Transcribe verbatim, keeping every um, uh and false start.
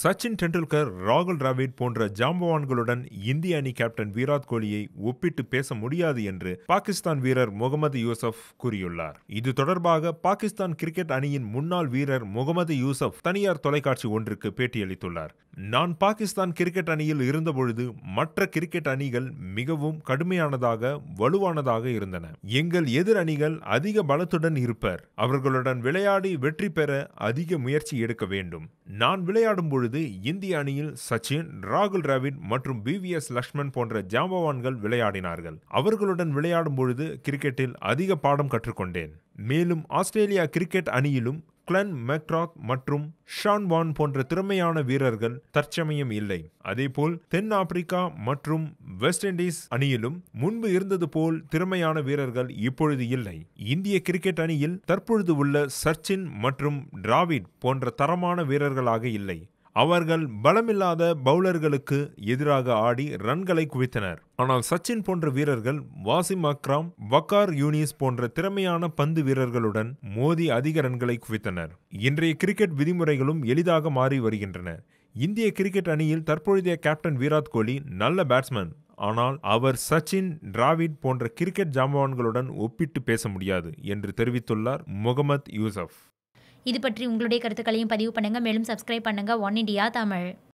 சச்சின் டெண்டுல்கர், ராகுல் டிராவிட் போன்ற ஜாம்பவான்களுடன் இந்திய அணி கேப்டன் விராட் கோலியை ஒப்பிட்டு பேச முடியாது என்று பாகிஸ்தான் வீரர் முகமது யூசப் கூறியுள்ளார். இது தொடர்பாக பாகிஸ்தான் கிரிக்கெட் அணியின் முன்னாள் வீரர் முகமது யூசப் தனியார் தொலைக்காட்சி ஒன்றுக்கு பேட்டியளித்துள்ளார். நான் பாகிஸ்தான் கிரிக்கெட் அணியில் இருந்தபொழுது மற்ற கிரிக்கெட் அணிகள் மிகவும் கடுமையானதாக, வலுவானதாக இருந்தன. எங்கள் எதிர் அணிகள் அதிக பலத்துடன் இருப்பர். அவர்களுடன் விளையாடி வெற்றி பெற அதிக முயற்சி எடுக்க வேண்டும். நான் விளையாடும் பொழுது இந்திய அணியில் சச்சின், ராகுல் டிராவிட் மற்றும் வி வி எஸ் லக்ஷ்மன் போன்ற ஜாம்பவான்கள் விளையாடினார்கள். அவர்களுடன் விளையாடும் பொழுது கிரிக்கெட்டில் அதிக பாடம் கற்றுக்கொண்டேன். மேலும் ஆஸ்திரேலியா கிரிக்கெட் அணியிலும் கிளென் மெக்ராத் மற்றும் ஷான் வான் போன்ற திறமையான வீரர்கள் தற்சமயம் இல்லை. அதேபோல் தென் ஆப்பிரிக்கா மற்றும் வெஸ்ட் இண்டீஸ் அணியிலும் முன்பு இருந்தது போல் திறமையான வீரர்கள் இப்பொழுது இல்லை. இந்திய கிரிக்கெட் அணியில் தற்பொழுது உள்ள சச்சின் மற்றும் டிராவிட் போன்ற தரமான வீரர்களாக இல்லை. அவர்கள் பலமில்லாத பவுலர்களுக்கு எதிராக ஆடி ரன்களை குவித்தனர். ஆனால் சச்சின் போன்ற வீரர்கள் வாசிம் அக்ரம், வக்கார் யூனிஸ் போன்ற திறமையான பந்து வீரர்களுடன் மோதி அதிக ரன்களை குவித்தனர். இன்றைய கிரிக்கெட் விதிமுறைகளும் எளிதாக மாறி வருகின்றன. இந்திய கிரிக்கெட் அணியில் தற்பொழுதைய கேப்டன் விராட் கோலி நல்ல பேட்ஸ்மேன். ஆனால் அவர் சச்சின், டிராவிட் போன்ற கிரிக்கெட் ஜாம்பவான்களுடன் ஒப்பிட்டு பேச முடியாது என்று தெரிவித்துள்ளார் முகமது யூசப். இது பற்றி உங்களுடைய கருத்துக்களையும் பதிவு பண்ணுங்க. மேலும் சப்ஸ்கிரைப் பண்ணுங்க ஒன் இண்டியா தமிழ்.